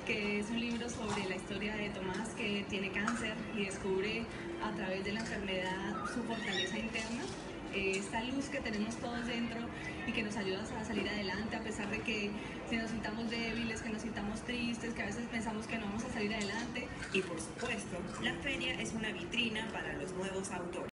que es un libro sobre la historia de Tomás, que tiene cáncer y descubre a través de la enfermedad su fortaleza interna, esta luz que tenemos todos dentro y que nos ayuda a salir adelante a pesar de que si nos sintamos débiles, que nos sintamos tristes, que a veces pensamos que no vamos a salir adelante. Y por supuesto, la feria es una vitrina para los nuevos autores.